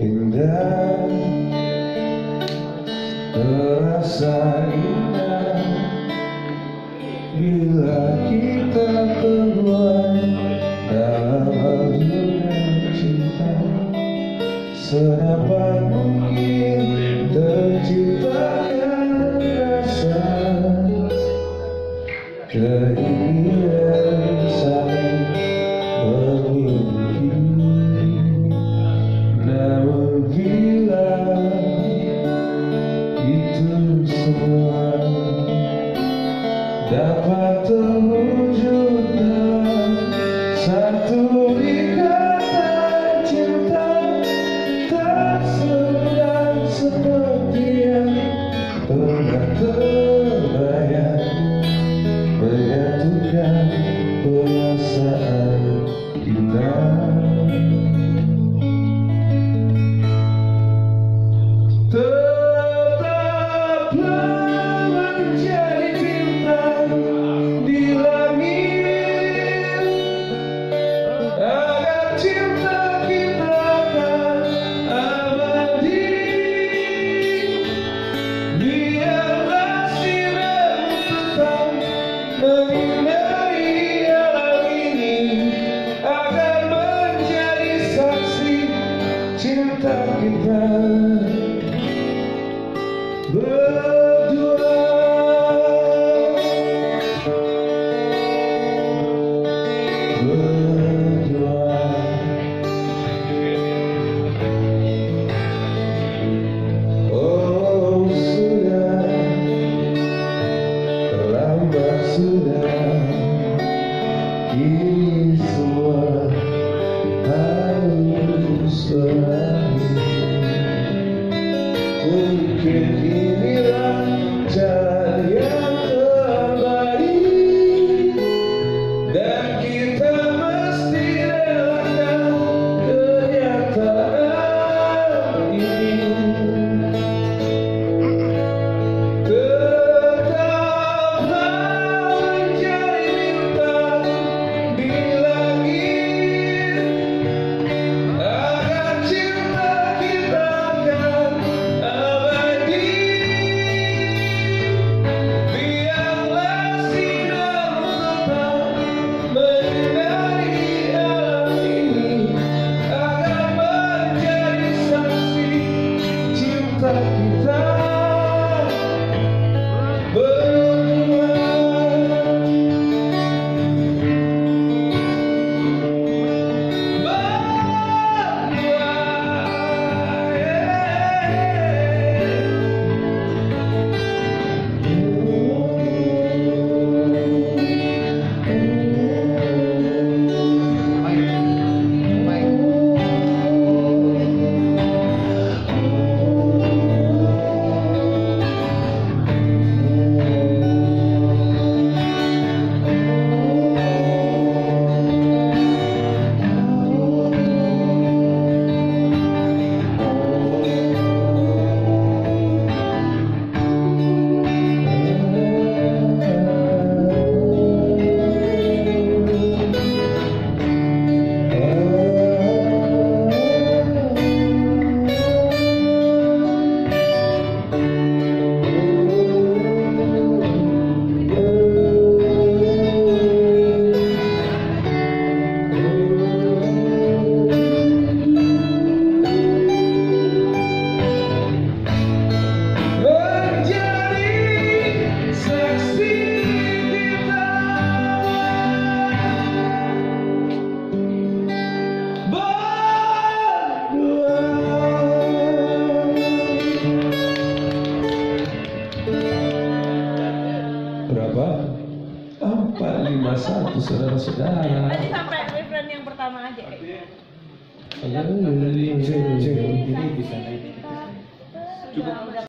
Indah, terasa indah bila kita berdua dalam alunan cinta. Sedapat mungkin terciptakan rasa keinginan saling memiliki. Namun bila itu semua dapat terwujud dalam satu ikatan cinta, tak semudah seperti yang pernah terbayang, menyatukan perasaan kita. Tetaplah menjadi bintang di langit, agar cinta kita akan abadi. Biarlah sinar tetap menyinari alam ini, agar menjadi saksi cinta kita berdua. Oh sudah, terlambat sudah, kini semua harus berakhir. Mungkin inilah jalan yang terbaik, dan kita mesti relakan kenyataan ini. Tetaplah menjadi bintang di langit, agar cinta kita akan abadi. Biarlah sinar tetap menyinari alam ini, agar menjadi saksi cinta kita berdua. Berapa? 451 saudara-saudara. Tadi sampai refrain yang pertama aja. Jadi bisa naik. Cukup.